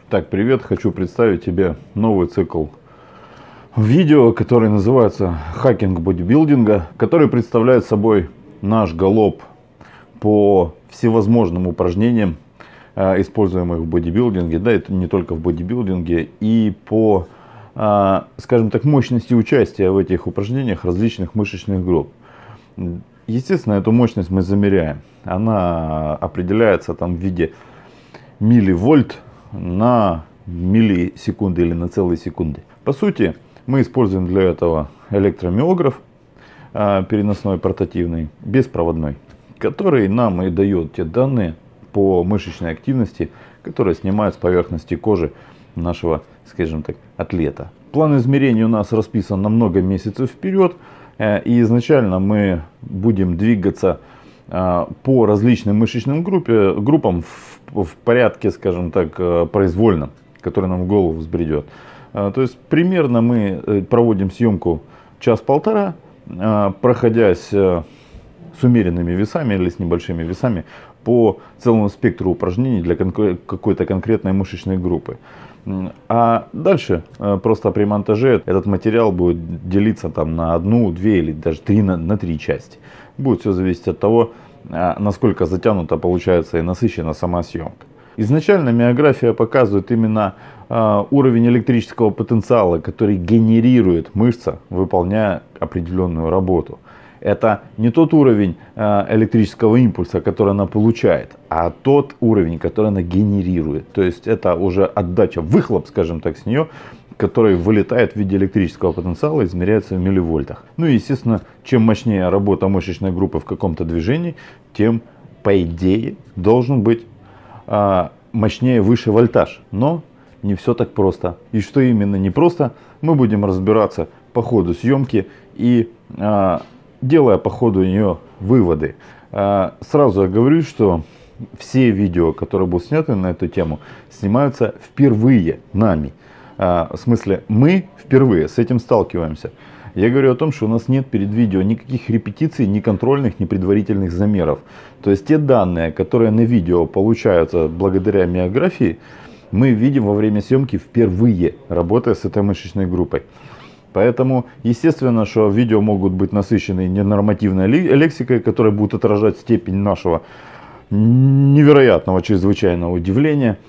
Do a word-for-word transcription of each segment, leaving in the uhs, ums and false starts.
Так, привет, хочу представить тебе новый цикл видео, который называется «Хакинг бодибилдинга», который представляет собой наш галоп по всевозможным упражнениям, используемых в бодибилдинге, да, это не только в бодибилдинге, и по, скажем так, мощности участия в этих упражнениях различных мышечных групп. Естественно, эту мощность мы замеряем. Она определяется там в виде милливольт на миллисекунды или на целые секунды. По сути, мы используем для этого электромиограф переносной, портативный, беспроводной, который нам и дает те данные по мышечной активности, которые снимают с поверхности кожи нашего, скажем так, атлета. План измерений у нас расписан на много месяцев вперед. И изначально мы будем двигаться по различным мышечным группе, группам в, в порядке, скажем так, произвольном, который нам в голову взбредет. То есть примерно мы проводим съемку час-полтора, проходясь с умеренными весами или с небольшими весами по целому спектру упражнений для какой-то конкретной мышечной группы. А дальше просто при монтаже этот материал будет делиться там на одну, две или даже три на, на три части. Будет все зависеть от того, насколько затянута получается и насыщена сама съемка. Изначально миография показывает именно уровень электрического потенциала, который генерирует мышца, выполняя определенную работу. Это не тот уровень электрического импульса, который она получает, а тот уровень, который она генерирует. То есть это уже отдача, выхлоп, скажем так, с нее, который вылетает в виде электрического потенциала, измеряется в милливольтах. Ну и, естественно, чем мощнее работа мышечной группы в каком-то движении, тем, по идее, должен быть мощнее, выше вольтаж. Но не все так просто. И что именно не просто, мы будем разбираться по ходу съемки и делая по ходу нее выводы. Сразу я говорю, что все видео, которые будут сняты на эту тему, снимаются впервые нами. В смысле, мы впервые с этим сталкиваемся. Я говорю о том, что у нас нет перед видео никаких репетиций, ни контрольных, ни предварительных замеров. То есть те данные, которые на видео получаются благодаря миографии, мы видим во время съемки впервые, работая с этой мышечной группой. Поэтому, естественно, что видео могут быть насыщены ненормативной лексикой, которая будет отражать степень нашего невероятного, чрезвычайного удивления,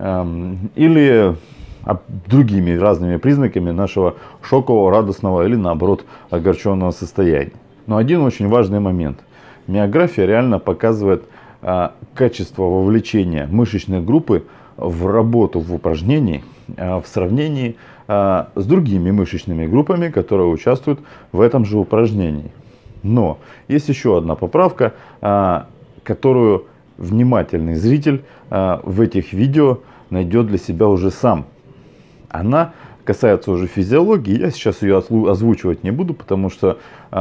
или другими разными признаками нашего шокового, радостного или, наоборот, огорченного состояния. Но один очень важный момент. Миография реально показывает качество вовлечения мышечной группы в работу в упражнении в сравнении с другими мышечными группами, которые участвуют в этом же упражнении. Но есть еще одна поправка, которую внимательный зритель в этих видео найдет для себя уже сам. Она касается уже физиологии. Я сейчас ее озвучивать не буду, потому что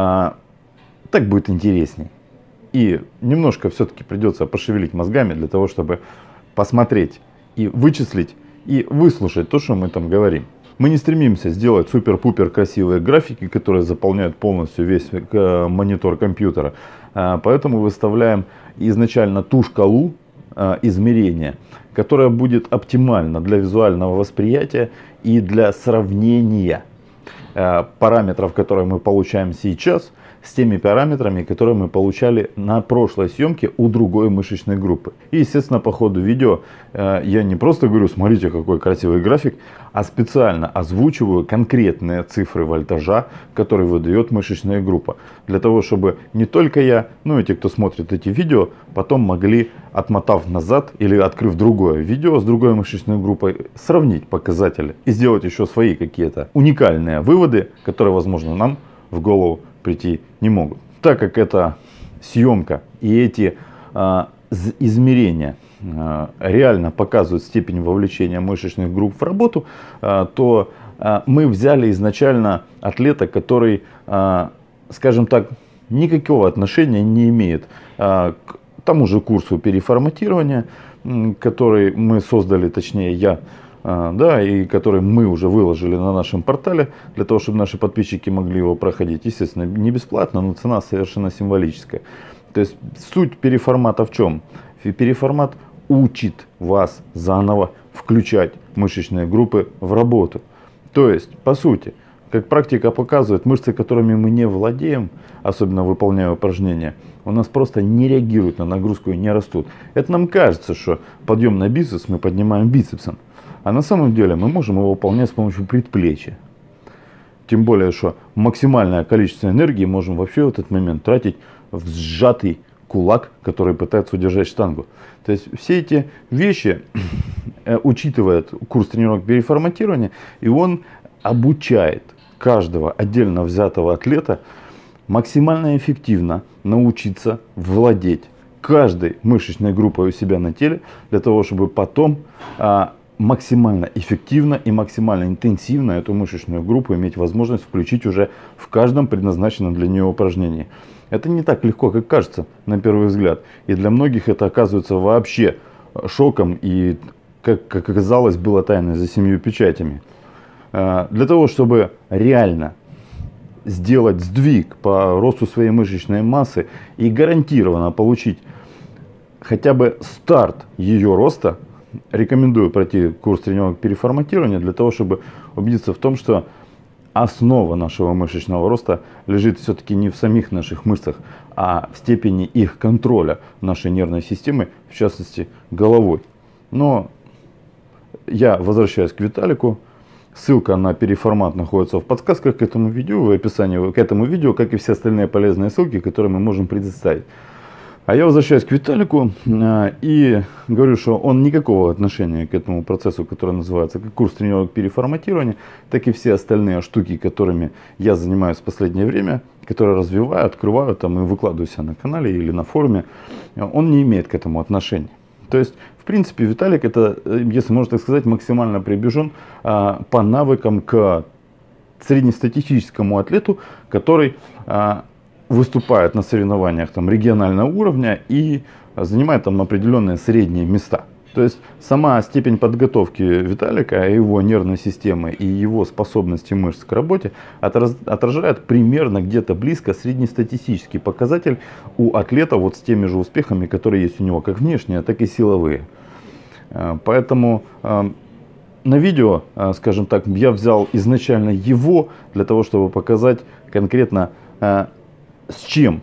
так будет интересней. И немножко все-таки придется пошевелить мозгами для того, чтобы посмотреть и вычислить, и выслушать то, что мы там говорим. Мы не стремимся сделать супер-пупер красивые графики, которые заполняют полностью весь монитор компьютера. Поэтому выставляем изначально ту шкалу измерения, которая будет оптимальна для визуального восприятия и для сравнения параметров, которые мы получаем сейчас, с теми параметрами, которые мы получали на прошлой съемке у другой мышечной группы. И, естественно, по ходу видео э, я не просто говорю, смотрите, какой красивый график, а специально озвучиваю конкретные цифры вольтажа, которые выдает мышечная группа. Для того, чтобы не только я, но и те, кто смотрит эти видео, потом могли, отмотав назад или открыв другое видео с другой мышечной группой, сравнить показатели и сделать еще свои какие-то уникальные выводы, которые, возможно, нам в голову прийти не могут. Так как это съемка и эти а, измерения а, реально показывают степень вовлечения мышечных групп в работу, а, то а, мы взяли изначально атлета, который, а, скажем так, никакого отношения не имеет а, к тому же курсу переформатирования, который мы создали, точнее я, да, и который мы уже выложили на нашем портале, для того, чтобы наши подписчики могли его проходить. Естественно, не бесплатно, но цена совершенно символическая. То есть суть переформата в чем? Переформат учит вас заново включать мышечные группы в работу. То есть, по сути, как практика показывает, мышцы, которыми мы не владеем, особенно выполняя упражнения, у нас просто не реагируют на нагрузку и не растут. Это нам кажется, что подъем на бицепс мы поднимаем бицепсом. А на самом деле мы можем его выполнять с помощью предплечья. Тем более, что максимальное количество энергии можем вообще в этот момент тратить в сжатый кулак, который пытается удержать штангу. То есть все эти вещи учитывает курс тренировок переформатирования, и он обучает каждого отдельно взятого атлета максимально эффективно научиться владеть каждой мышечной группой у себя на теле, для того, чтобы потом а, максимально эффективно и максимально интенсивно эту мышечную группу иметь возможность включить уже в каждом предназначенном для нее упражнении. Это не так легко, как кажется на первый взгляд. И для многих это оказывается вообще шоком и, как, как оказалось, было тайной за семью печатями. Для того, чтобы реально сделать сдвиг по росту своей мышечной массы и гарантированно получить хотя бы старт ее роста, рекомендую пройти курс тренировок переформатирования для того, чтобы убедиться в том, что основа нашего мышечного роста лежит все-таки не в самих наших мышцах, а в степени их контроля нашей нервной системы, в частности головой. Но я возвращаюсь к Виталику. Ссылка на переформат находится в подсказках к этому видео, в описании к этому видео, как и все остальные полезные ссылки, которые мы можем предоставить. А я возвращаюсь к Виталику э, и говорю, что он никакого отношения к этому процессу, который называется как курс тренировок переформатирования, так и все остальные штуки, которыми я занимаюсь в последнее время, которые развиваю, открываю там и выкладываю себя на канале или на форуме, он не имеет к этому отношения. То есть, в принципе, Виталик это, если можно так сказать, максимально приближен э, по навыкам к среднестатистическому атлету, который э, выступает на соревнованиях там, регионального уровня и занимает там определенные средние места. То есть сама степень подготовки Виталика, его нервной системы и его способности мышц к работе отражает примерно где-то близко среднестатистический показатель у атлета вот с теми же успехами, которые есть у него как внешние, так и силовые. Поэтому на видео, скажем так, я взял изначально его для того, чтобы показать конкретно, с чем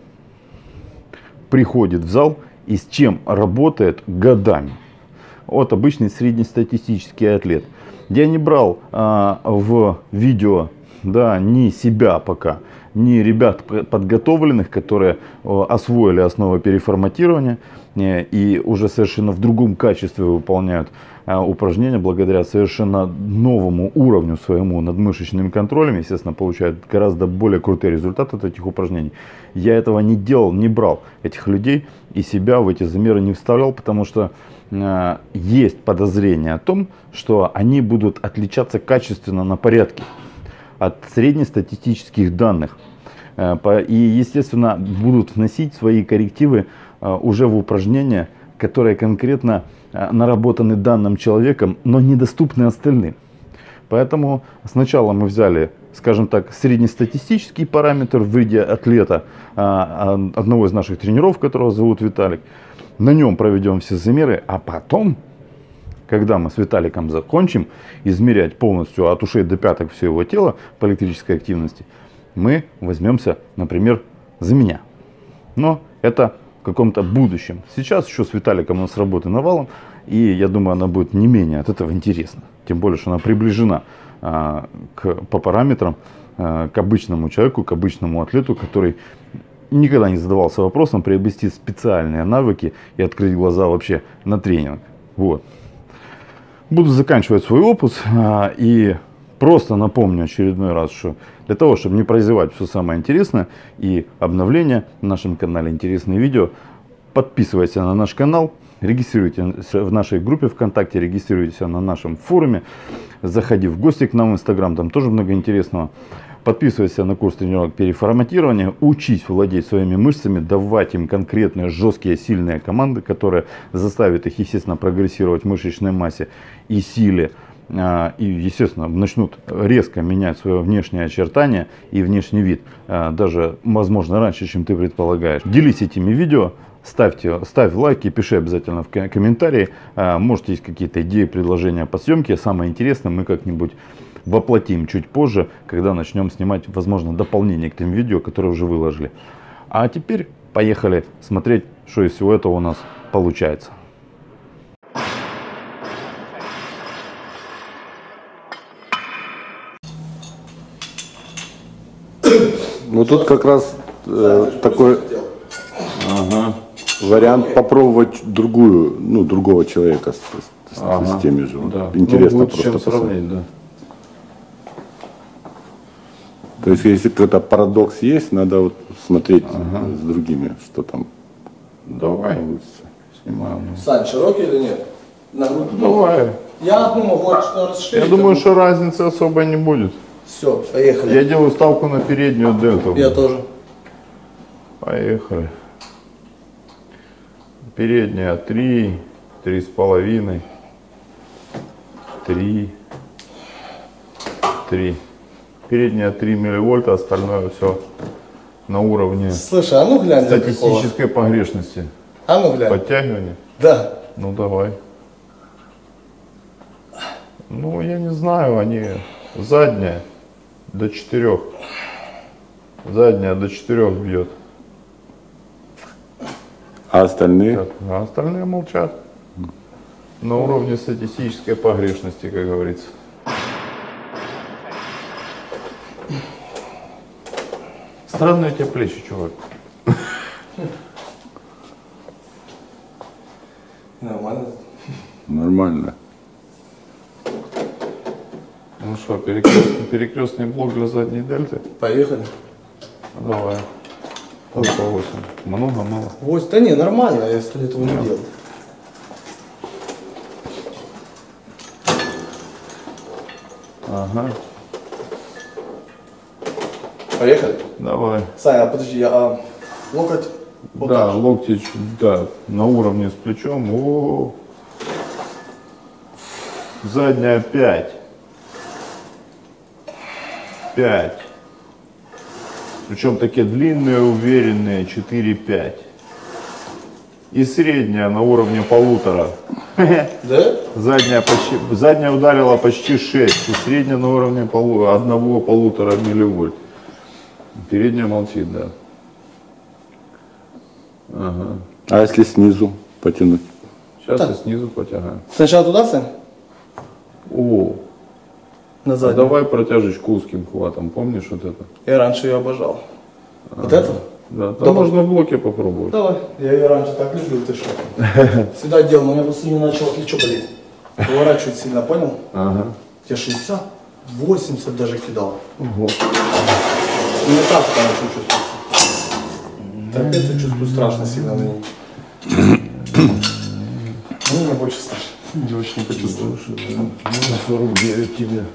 приходит в зал и с чем работает годами. Вот обычный среднестатистический атлет. Я не брал а, в видео, да, ни себя пока, ни ребят подготовленных, которые а, освоили основы переформатирования а, и уже совершенно в другом качестве выполняют а, упражнения благодаря совершенно новому уровню своему над мышечным контролем, естественно, получают гораздо более крутые результаты от этих упражнений. Я этого не делал, не брал этих людей и себя в эти замеры не вставлял, потому что э, есть подозрение о том, что они будут отличаться качественно на порядке от среднестатистических данных. Э, по, и, естественно, будут вносить свои коррективы э, уже в упражнения, которые конкретно э, наработаны данным человеком, но недоступны остальным. Поэтому сначала мы взяли, скажем так, среднестатистический параметр в виде атлета, одного из наших тренеров, которого зовут Виталик. На нем проведем все замеры, а потом, когда мы с Виталиком закончим измерять полностью от ушей до пяток все его тело по электрической активности, мы возьмемся, например, за меня. Но это в каком-то будущем. Сейчас еще с Виталиком у нас работы навалом, и я думаю, она будет не менее от этого интересна. Тем более, что она приближена а, к, по параметрам а, к обычному человеку, к обычному атлету, который никогда не задавался вопросом приобрести специальные навыки и открыть глаза вообще на тренинг. Вот. Буду заканчивать свой опус а, и просто напомню очередной раз, что для того, чтобы не прозевать все самое интересное и обновления на нашем канале, интересные видео, подписывайся на наш канал. Регистрируйтесь в нашей группе ВКонтакте, регистрируйтесь на нашем форуме, заходи в гости к нам в Инстаграм, там тоже много интересного. Подписывайся на курс тренировок переформатирования, учись владеть своими мышцами, давать им конкретные жесткие сильные команды, которые заставят их, естественно, прогрессировать в мышечной массе и силе. и, естественно, начнут резко менять свое внешнее очертание и внешний вид, даже, возможно, раньше, чем ты предполагаешь. Делись этими видео, ставьте, ставь лайки, пиши обязательно в комментарии. Может, есть какие-то идеи, предложения по съемке. Самое интересное мы как-нибудь воплотим чуть позже, когда начнем снимать, возможно, дополнение к тем видео, которые уже выложили. А теперь поехали смотреть, что из всего этого у нас получается. Ну тут как раз э, такой ага. вариант попробовать другую, ну другого человека с, с, ага. с теми же. Да. Интересно ну, просто сравнить, да. То есть если какой-то парадокс есть, надо вот смотреть ага. с другими, что там. Давай. Снимаем. Сань, широкий или нет? На грудь? Давай. Я думаю, вот расширить. Я думаю, что разницы особо не будет. Все, поехали. Я делаю ставку на переднюю дельту. Я тоже. Поехали. Передняя три, три с половиной, три, три. Передняя три милливольта, остальное все на уровне. Слушай, а ну глянь. Статистической погрешности. А ну глянь. Подтягивание? Да. Ну давай. Ну я не знаю, они задняя до четырех. Задняя до четырех бьет. А остальные? Так, а остальные молчат. На уровне статистической погрешности, как говорится. Странные у тебя плечи, чувак. Нормально. Нормально. Ну что, перекрестный, перекрестный блок для задней дельты? Поехали. Давай. По восемь. Много, мало. восемь. Да не, нормально, я сто лет этого не делал. Ага. Поехали. Давай. Саня, а подожди, а локоть? Вот да, так. локти, да, на уровне с плечом. О-о-о. Задняя пять. пять. Причем такие длинные, уверенные, четыре-пять. И средняя на уровне полутора. Да? Задняя, почти, задняя ударила почти шесть. И средняя на уровне полу, одного полутора милливольт. Передняя молчит, да. Ага. А если снизу потянуть? Сейчас Так. я снизу потягаю. Сначала туда, Сань? О, На а заднюю. давай протяжечку узким хватом. Помнишь вот это? Я раньше ее обожал. А, Вот это? Да, там Да, можно в блоке попробовать. Давай. Я ее раньше так любил, ты что? Всегда делал, но у меня просто не начало плечо болеть. Поворачивать сильно, понял? Ага. Я шестьдесят, восемьдесят даже кидал. Ого. Не так, конечно, чувствуется. Трапецию чувствую страшно сильно на ней. Ну, мне больше страшно. Я очень не почувствую. сорок девять тебе.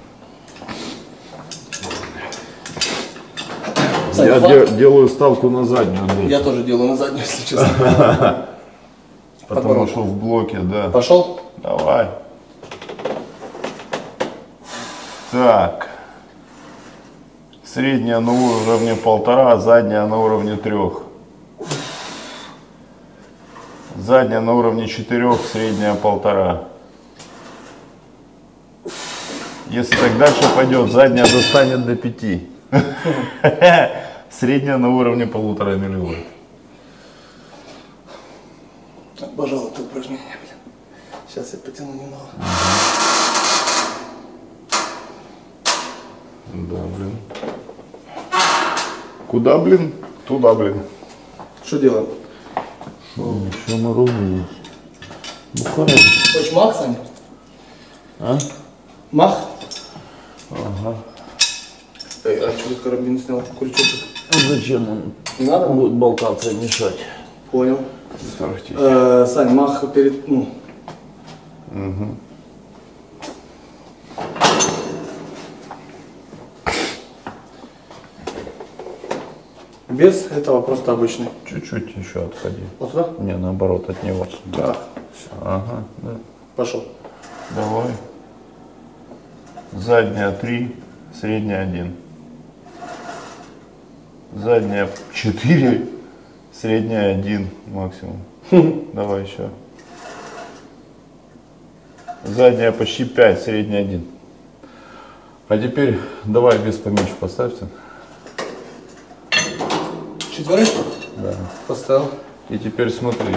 Сань, Я хват? де- делаю ставку на заднюю дельту. Я тоже делаю на заднюю, если честно. Потому Подбородок. что в блоке, да. Пошел? Давай. Так. Средняя на уровне полтора, задняя на уровне трех. Задняя на уровне четырех, средняя полтора. Если так дальше пойдет, задняя достанет до пяти. Средняя на уровне полутора милливольт. Обожал это упражнение, блин. Сейчас я потяну немного. Да, блин. Куда, блин? Туда, блин. Что делаем? Что мы ровно? Бухаем. Хочешь мах, Сань? А? Мах? Ага. Эй, а что ты карабин снял? Крючочек. Зачем он Не надо? будет болтаться и мешать? Понял. Ставьте. Э, Сань, мах перед... Ну. Угу. Без этого просто обычный. Чуть-чуть еще отходи. Вот сюда? Не, наоборот, от него. Да. Ага, да. Пошел. Давай. Задняя три, средняя один. Задняя четыре, средняя один максимум. Давай еще. Задняя почти пять, средняя один. А теперь давай вес поменьше поставьте. Четверых? Да. Поставил. И теперь смотри.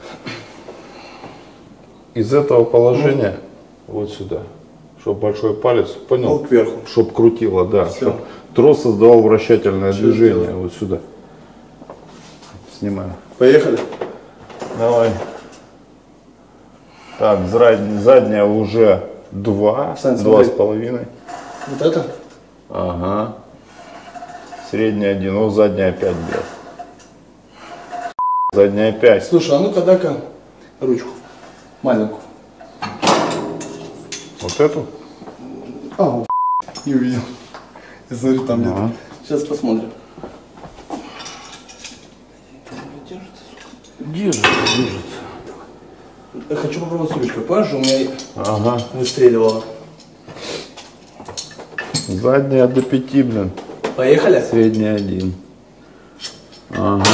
Из этого положения вот сюда, чтобы большой палец, понял? Ну, кверху. Чтоб крутило, да. Всё. Чтоб трос создавал вращательное Что движение. сделать? Вот сюда. Снимаю. Поехали. Давай. Так, зра- задняя уже два, Сань, два смотри. с половиной. Вот это? Ага. Средняя один, о, задняя пять бьет. Задняя пять. Слушай, а ну-ка дай-ка ручку. Маленькую. Вот эту? А, о, не увидел. Я смотрю, там Ага. нет. Сейчас посмотрим. Держится, держится. Я хочу попробовать с ручкой. Понимаешь, у меня Ага. выстреливало. Задняя до пяти, блин. Поехали? Средняя один. Ага.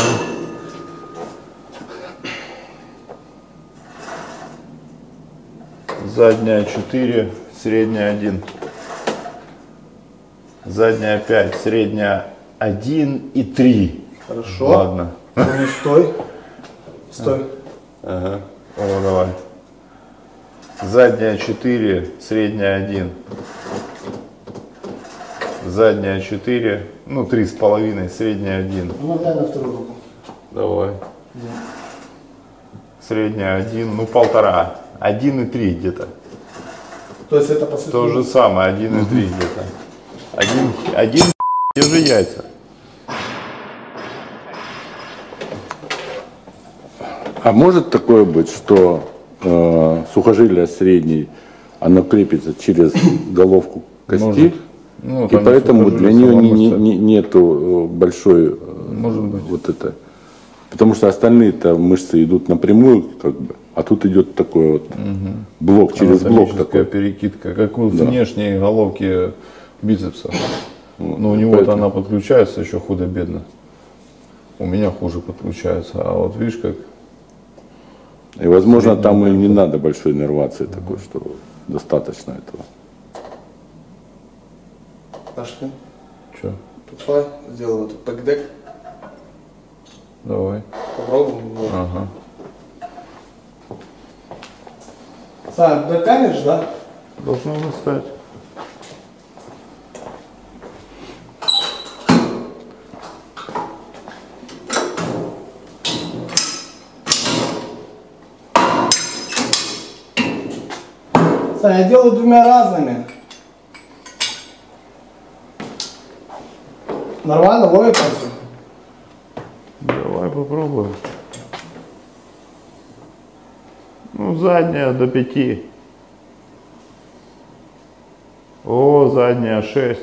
Задняя четыре, средняя один. Задняя пять, средняя один и три. Хорошо. Ладно. Ну, стой. Стой. Ага. О, давай. Задняя четыре, средняя один. Задняя четыре, ну три с половиной, средняя один. Ну, дай на вторую руку. Давай. Средняя один, ну полтора. Один и три где-то. То есть это по сути... То же самое, один и три где-то. Один, один, те же яйца. А может такое быть, что э, сухожилие средней, оно крепится через головку кости, Может. Ну, и там поэтому сухожилие, для нее сама не- не- мышца. не- нету большой э, Может быть. вот это. Потому что остальные-то мышцы идут напрямую, как бы, а тут идет такой вот блок, через блок Анатомическая такой. перекидка, как у Да. внешней головки бицепса. Но у него поэтому- она подключается еще худо-бедно. У меня хуже подключается. А вот видишь как. И, возможно, там и не надо большой иннервации такой, что достаточно этого. Пошли. Че? Давай, сделаем этот бэкдек. Давай. Попробуем. Вот. Ага. Сань, дотянешь, да? Должно достать. Сань, я делаю двумя разными. Нормально ловит там все? Давай попробуем. Ну, задняя до пяти. О, задняя шесть.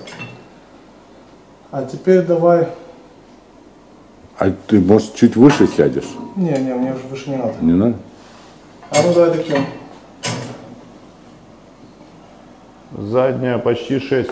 А теперь давай... А ты, может, чуть выше сядешь? Не, не, мне уже выше не надо. Не надо? А ну давай таким. Задняя почти шесть.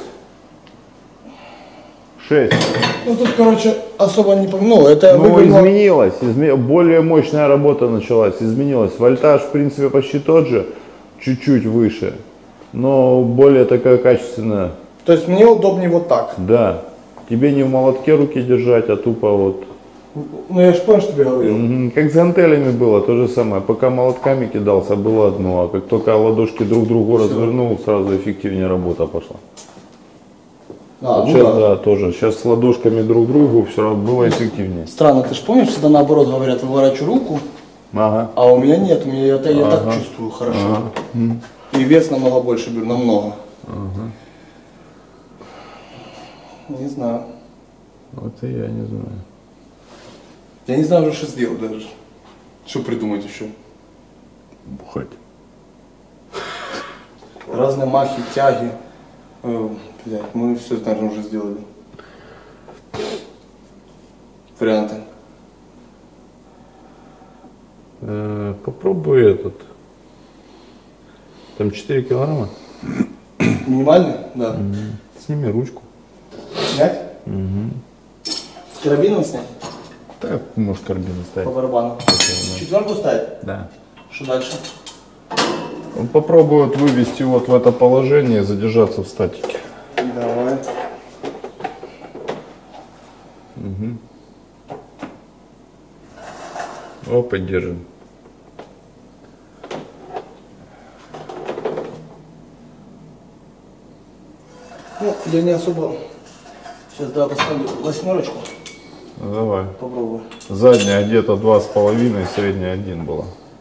шесть. Ну тут, короче, особо не пом- Ну, это Ну, вывернуло- изменилось, изме- более мощная работа началась, изменилась. Вольтаж, в принципе, почти тот же, чуть-чуть выше, но более такая качественная. То есть мне удобнее вот так. Да, тебе не в молотке руки держать, а тупо вот. Ну я же понял, что тебе говорил. Мгм, как с гантелями было, то же самое. Пока молотками кидался, было одно, а как только ладошки друг другу развернул, сразу эффективнее работа пошла. А, ну Сейчас, да. да, тоже. Сейчас с ладошками друг другу все равно было эффективнее. Странно, ты же помнишь, всегда наоборот говорят, выворачиваю руку, Ага. а у меня нет, у меня я, та- я так чувствую хорошо. И вес намного больше беру, намного. Не знаю. Вот и я не знаю. Я не знаю уже, что сделать даже. Что придумать еще? Бухать. Разные махи, тяги. Э, блядь, мы все, наверное, уже сделали. Варианты. Э, попробуй этот. Там четыре килограмма. Минимальный? Да. Угу. Сними ручку. Снять? Угу. С карабином снять? Так, может карабин ставить. По барабану. Четверку ставить? Да. Что дальше? Он попробует вывести вот в это положение и задержаться в статике. Давай. Угу. Опа, держим. Ну, я не особо. Сейчас давай поставлю восьмерочку. Ну, давай. Попробую. Задняя где-то два с половиной, средняя один была.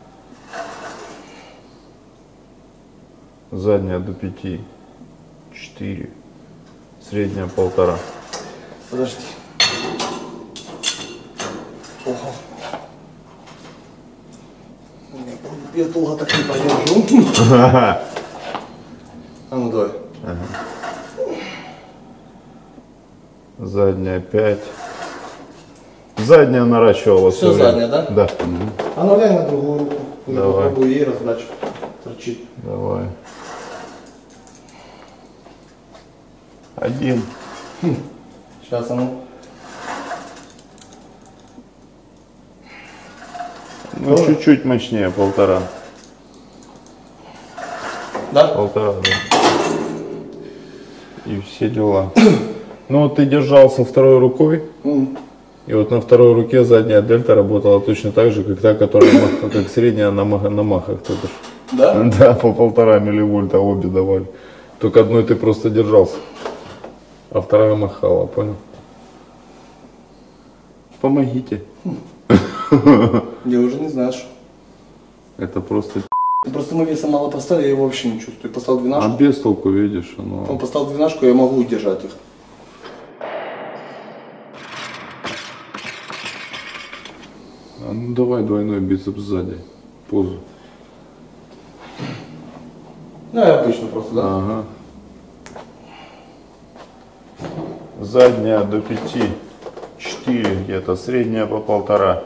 Задняя до пяти, четыре, средняя полтора. Подожди. Ого. Я долго так не подержу. А ну давай. Ага. Задняя пять. Задняя наращивала. Все задняя, да? Да. А ну глянь на другую руку. Давай. Попробую ей раздачу. Торчит. Давай. Один. Сейчас, а ну. Ну, чуть-чуть мощнее, полтора. Да? Полтора, да. И все дела. Ну, вот ты держался второй рукой. Mm. И вот на второй руке задняя дельта работала точно так же, как та, которая мах, как средняя на, мах, на махах. Да? Да, по полтора милливольта обе давали. Только одной ты просто держался, а вторая махала, понял? Помогите. Я уже не знаю, что. Это просто... Просто мы веса мало поставили, я его вообще не чувствую. Поставил А двенашку. без толку, видишь, оно... Он поставил двенашку, я могу удержать их. А ну давай двойной бицепс сзади. Позу. Ну, я обычно просто, да? Ага. Задняя до пяти, четыре где-то, средняя по полтора.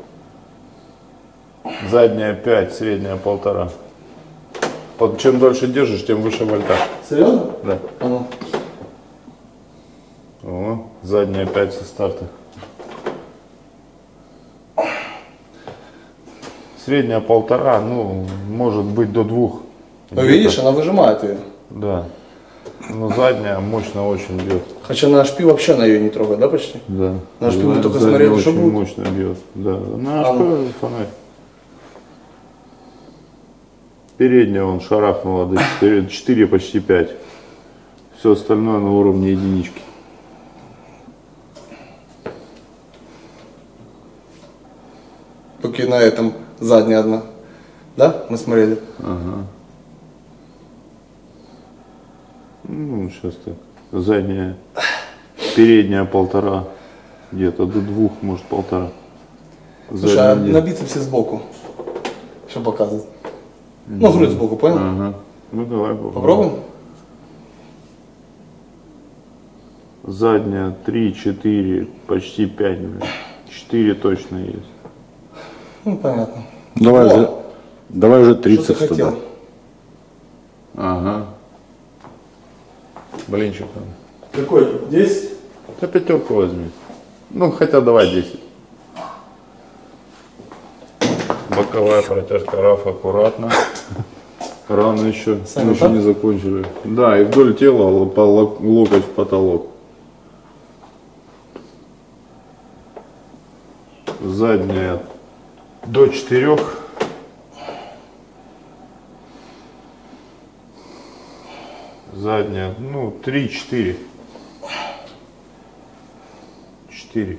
Задняя пять, средняя полтора. Вот чем дольше держишь, тем выше вольта. Серьезно? Да. А ну. О, задняя пять со старта. Средняя полтора, ну, может быть до двух. Ну, видишь, она выжимает ее. Да. Но задняя мощно очень бьет. Хотя на шпи вообще она ее не трогает, да, почти? Да. На шпи мы Задняя только смотрели, что очень будет. мощно бьет. Да. На А ну. шпи фонарь. Передняя он шарахнула до четыре, четыре почти пять. Все остальное на уровне единички. Только на этом задняя одна. Да? Мы смотрели. Ага. Ну, сейчас так. Задняя, передняя полтора. Где-то до двух, может полтора. Слушай, а Задняя на бицепсе сбоку. Что показывает? Ну, грудь сбоку, понял? Ага. Ну давай попробуем. Попробуем? Задняя три, четыре, почти пять. четыре точно есть. Ну, понятно. Давай О, же, давай уже что ты тридцать хотел? тогда. Ага. Блинчик. Какой? десять? Да пятерку возьми. Ну хотя давай десять. Боковая протяжка раф аккуратно. Рано еще. Сами Мы еще так? не закончили. Да, и вдоль тела л- по лок- локоть в потолок. Задняя до четырех. Задняя, ну, три-четыре. Четыре.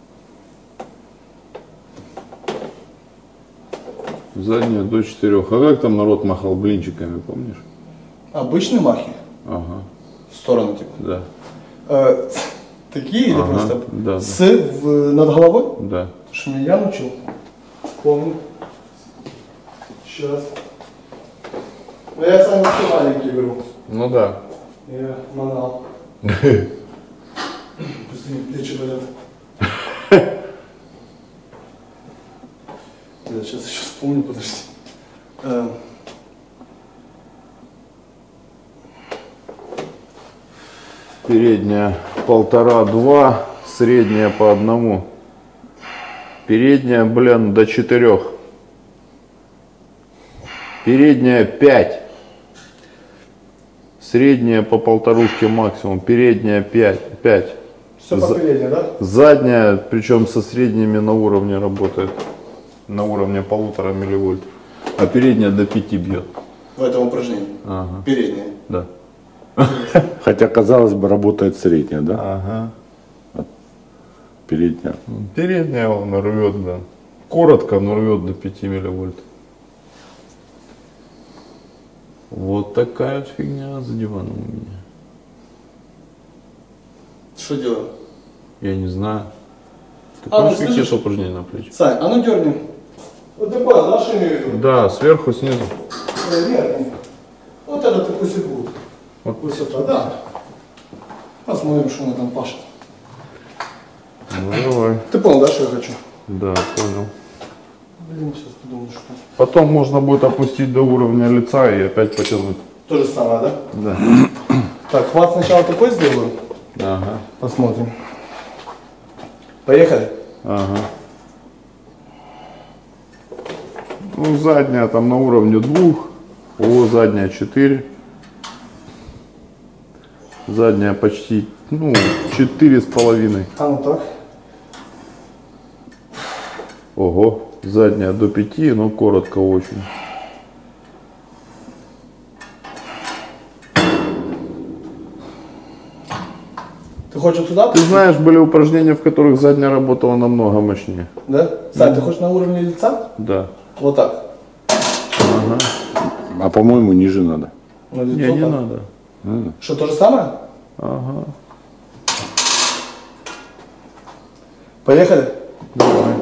Задняя до четырех. А как там народ махал блинчиками, помнишь? Обычные махи? Ага, В сторону, типа. да, Э, такие или Ага, просто да, с в- над головой? да. Что меня я научил? Помню. Сейчас. Ну, я сам еще маленький беру. Ну да. Я манал. Пусть мне плечи болят. Я сейчас еще вспомню, подожди. Э, Передняя полтора-два, средняя по одному. Передняя, блин, до четырех. Передняя пять. Средняя по полторушке максимум. Передняя пять. пять. Все по передней, да? Задняя, причем со средними на уровне работает. На уровне полутора милливольт. А передняя до пяти бьет. В этом упражнении. Ага. Передняя. Да. Хотя, казалось бы, работает средняя, да? Ага. Передняя. Передняя он рвет, да. Коротко, но рвет до пяти милливольт. Вот такая вот фигня за диваном у меня. Что делаем? Я не знаю. Ты А, ну помнишь скажи, какие-то упражнения на плечи? Сань, а ну дерни. Вот ты понял, да, что имею в виду? Да, сверху, снизу. Верхний. Вот это ты пусть и будет. Вот. Высота, да. Посмотрим, что она там пашет. Ну давай. Ты понял, да, что я хочу? Да, понял. Блин, сейчас подумаю, что. Потом можно будет опустить до уровня лица и опять потянуть. То же самое, да? Да. Так, хват сначала такой сделаю. Ага. Посмотрим. Поехали. Ага. Ну, задняя там на уровне двух. О, задняя четыре. Задняя почти, ну, четыре с половиной. А ну так. Ого. Задняя до пяти, но коротко очень. Ты хочешь сюда? Ты знаешь, были упражнения, в которых задняя работала намного мощнее. Да? Сань, ты хочешь на уровне лица? Да. Вот так. А по-моему, ниже надо. На лицо Не, не так. надо. Что, то же самое? Ага. Поехали. Давай.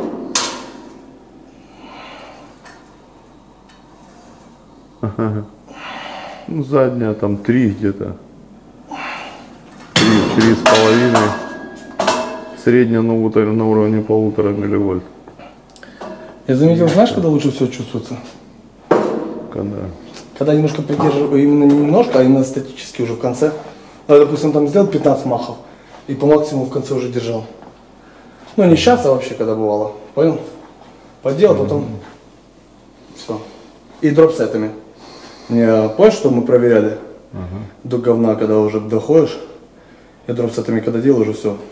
Ага. Ну, задняя там три где-то. Три, три с половиной. Средняя на, утро- на уровне полутора милливольт. Я заметил, знаешь, когда лучше все чувствуется? Когда? Когда немножко придерживаю, именно не немножко, а именно статически уже в конце. Ну, я, допустим, там сделал пятнадцать махов и по максимуму в конце уже держал. Ну, не сейчас, а вообще, когда бывало. Понял? Поделал, потом все. И дропсетами. Не, помнишь, что мы проверяли? До говна, когда уже доходишь. Я дропсетами когда делал, уже все.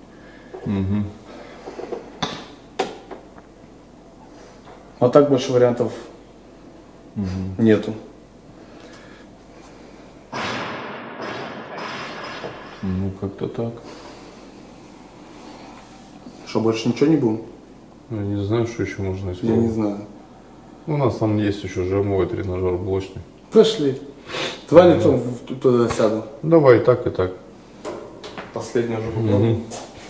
А так больше вариантов нету. Ну, как-то так. Что, больше ничего не будем? Я не знаю, что еще можно Я использовать. не знаю. У нас там есть еще жимовый тренажер блочный. Пошли. Два лицом в- туда сяду. Давай и так, и так. Последний уже попробую.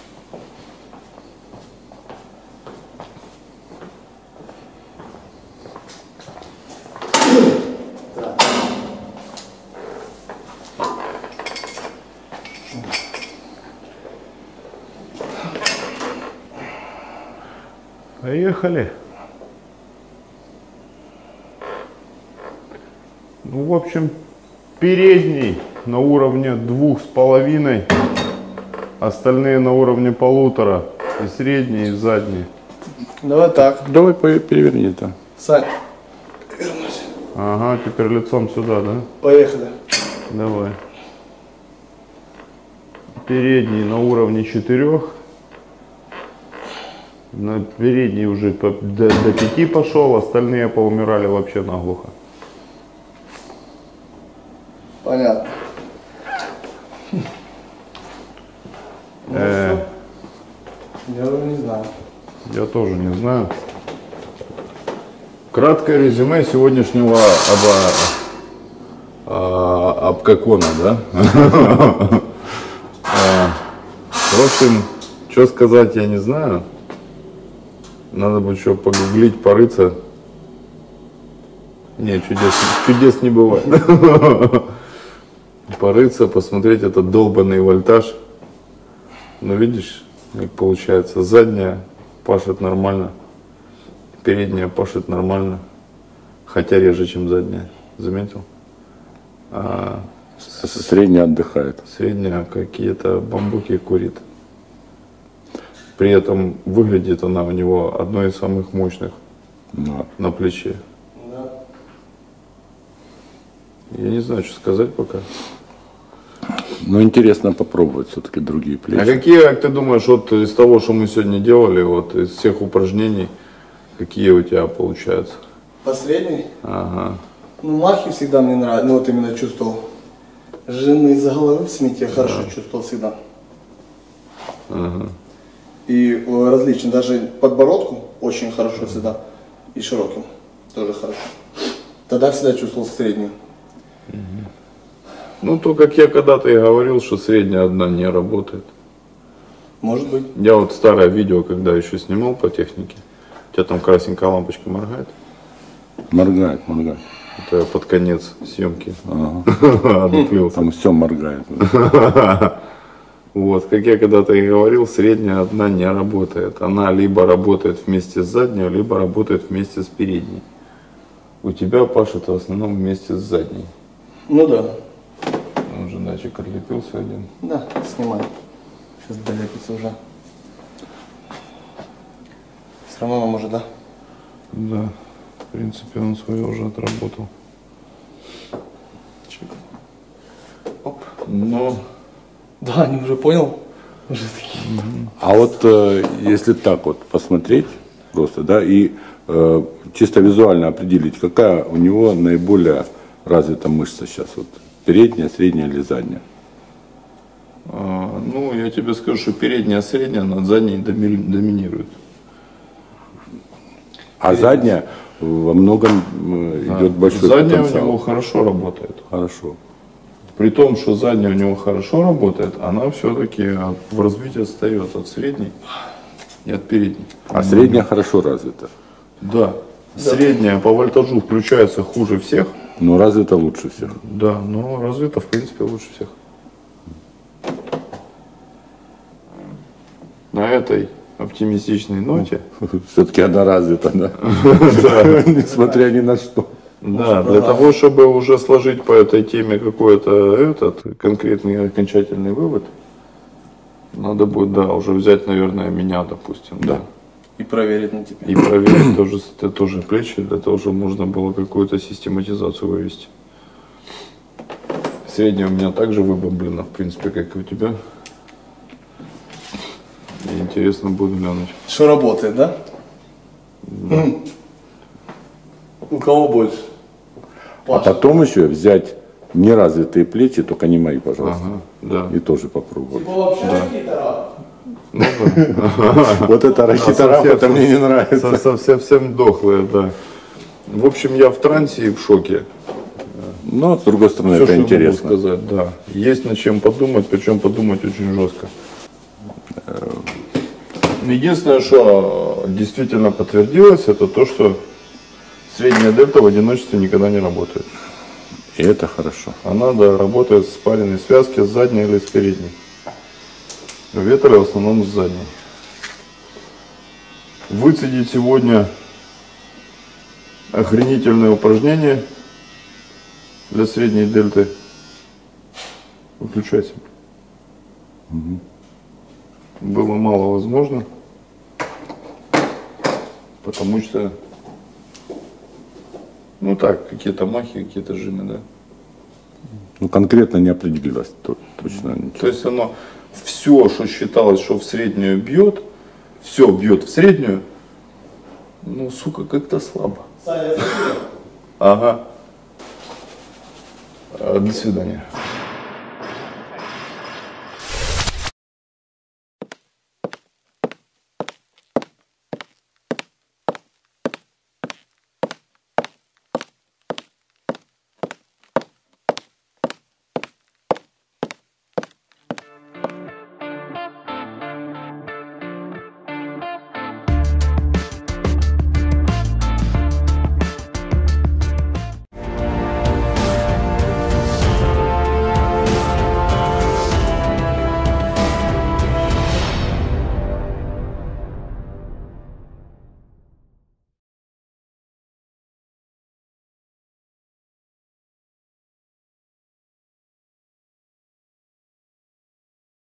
Поехали. Ну, в общем, передний на уровне двух с половиной, остальные на уровне полутора, и средний, и задний. Давай так. Давай по- переверни это. Сань, вернусь. Ага, теперь лицом сюда, да? Поехали. Давай. Передний на уровне четырех. На передний уже по- до, до пяти пошел, остальные поумирали вообще наглухо. Понятно. Ну, Э. всё. Я уже не знаю. Я тоже не знаю. Краткое резюме сегодняшнего оба, а, обкакона, да? А, В общем, что сказать, я не знаю. Надо будет еще погуглить, порыться. Не, чудес, чудес не бывает. Порыться, посмотреть этот долбанный вольтаж. Ну, видишь, как получается. Задняя пашет нормально. Передняя пашет нормально. Хотя реже, чем задняя. Заметил? А Средняя отдыхает. Средняя какие-то бамбуки курит. При этом выглядит она у него одной из самых мощных Да. на плече. Я не знаю, что сказать пока. Но интересно попробовать все-таки другие А плечи. какие, как ты думаешь, вот из того, что мы сегодня делали, вот из всех упражнений, какие у тебя получаются? Последний? Ага. Ну, махи всегда мне нравятся. Ну, вот именно чувствовал. Жирный из-за головы в смете я хорошо чувствовал всегда. Ага. И э, различно. Даже подбородку очень хорошо всегда. И широким тоже хорошо. Тогда всегда чувствовал среднюю. Ну, то, как я когда-то и говорил, что средняя одна не работает. Может быть. Я вот старое видео, когда еще снимал по технике, у тебя там красненькая лампочка моргает. Моргает, моргает. Это под конец съемки. Ага. Одуплился. Там все моргает. Вот, как я когда-то и говорил, средняя одна не работает. Она либо работает вместе с задней, либо работает вместе с передней. У тебя, Паша, это в основном вместе с задней. Ну да. Он уже датчик отлепился один. Да, снимай. Сейчас долепится уже. Все равно нам уже, да? Да, в принципе, он свое уже отработал. Чик. Оп. Но Да, они уже понял. Уже такие. А вот э, если так вот посмотреть просто, да, и э, чисто визуально определить, какая у него наиболее развита мышца сейчас, вот передняя, средняя или задняя? А, ну, я тебе скажу, что передняя средняя над задней доми- доминирует. А задняя во многом э, идет большой Задняя у потенциал. него хорошо работает. Хорошо. При том, что задняя у него хорошо работает, она все-таки в развитии отстает от средней и от передней. А средняя хорошо развита, Да. Средняя по вольтажу включается хуже всех. но развита лучше всех. Да, но развита в принципе лучше всех. На этой оптимистичной ноте, Все-таки она развита, да? Несмотря ни на что. да, для того, чтобы уже сложить по этой теме какой-то этот конкретный окончательный вывод, надо будет, да, уже взять, наверное, меня, допустим, да, И проверить на тебя. и проверить тоже, это тоже плечи, для того, чтобы можно было какую-то систематизацию вывести. Средняя у меня также выбомблена, в принципе, как и у тебя. И интересно будет глянуть. Что работает, да? М. У кого больше? А Паша. потом еще взять неразвитые плечи, только не мои, пожалуйста, Ага, да. и тоже попробовать. Вообще какие-то Вот это рахитараф, совсем- это мне не нравится. Совсем, совсем дохлые, да. В общем, я в трансе и в шоке. Но, с другой стороны, Всё, это что интересно. могу сказать, да. Есть над чем подумать, причем подумать очень жестко. Единственное, что действительно подтвердилось, это то, что средняя дельта в одиночестве никогда не работает. И это хорошо. Она, да, работает в спаренной связке с задней или с передней. Ветры в основном с задней. Выцедить сегодня охренительное упражнение для средней дельты. Выключайся. Было мало возможно, потому что, ну так, какие-то махи, какие-то жимы, да. Ну, конкретно не определилось то- точно ничего. То есть оно, все, что считалось, что в среднюю бьет, все бьет в среднюю, ну, сука, как-то слабо. Саня, Ага. А, До свидания.